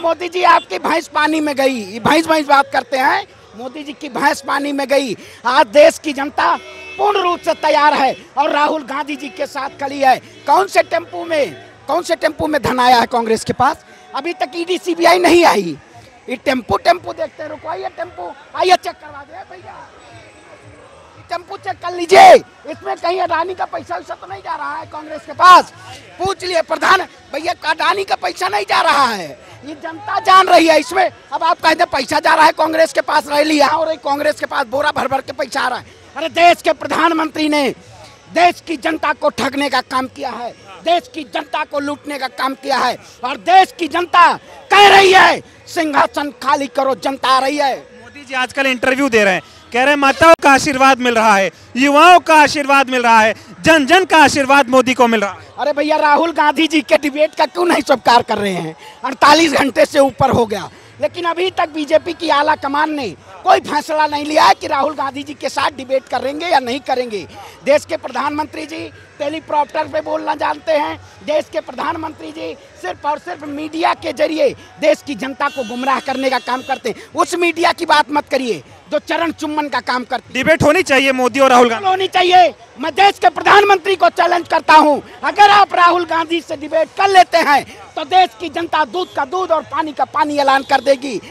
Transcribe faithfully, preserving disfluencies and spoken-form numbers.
मोदी जी आपकी भैंस पानी में गई, भैंस भैंस बात करते हैं, मोदी जी की भैंस पानी में गई। आज देश की जनता पूर्ण रूप से तैयार है और राहुल गांधी जी के साथ खड़ी है। कौन से टेम्पू में कौन से टेम्पू में धन आया है कांग्रेस के पास? अभी तक ईडी सीबीआई नहीं आई। ये टेम्पू टेम्पू देखते हैं, रुकवाइए टेम्पू, आइए चेक करवा दे भैया, टेम्पू चेक कर लीजिए, इसमें कहीं अडानी का पैसा वैसा तो नहीं जा रहा है कांग्रेस के पास? पूछ लिए प्रधान भैया, अडानी का पैसा नहीं जा रहा है, ये जनता जान रही है इसमें। अब आप कहते हैं पैसा जा रहा है कांग्रेस के पास, रैली यहाँ हो रही, कांग्रेस के पास बोरा भर भर के पैसा आ रहा है। अरे देश के प्रधानमंत्री ने देश की जनता को ठगने का काम किया है, देश की जनता को लूटने का काम किया है, और देश की जनता कह रही है सिंहासन खाली करो, जनता आ रही है। मोदी जी आजकल इंटरव्यू दे रहे हैं, कह रहे हैं माताओं का आशीर्वाद मिल रहा है, युवाओं का आशीर्वाद मिल रहा है, जन जन का आशीर्वाद मोदी को मिल रहा है। अरे भैया, राहुल गांधी जी के डिबेट का क्यों नहीं स्वीकार कर रहे हैं? अड़तालीस घंटे से ऊपर हो गया, लेकिन अभी तक बीजेपी की आला कमान ने कोई फैसला नहीं लिया है कि राहुल गांधी जी के साथ डिबेट करेंगे या नहीं करेंगे। देश के प्रधानमंत्री जी टेलीप्रॉम्प्टर पे बोलना जानते हैं, देश के प्रधानमंत्री जी सिर्फ और सिर्फ मीडिया के जरिए देश की जनता को गुमराह करने का काम करते हैं। उस मीडिया की बात मत करिए जो चरण चुम्बन का काम करते। डिबेट होनी चाहिए मोदी और राहुल गांधी होनी चाहिए। मैं देश के प्रधानमंत्री को चैलेंज करता हूं, अगर आप राहुल गांधी से डिबेट कर लेते हैं तो देश की जनता दूध का दूध और पानी का पानी ऐलान कर देगी।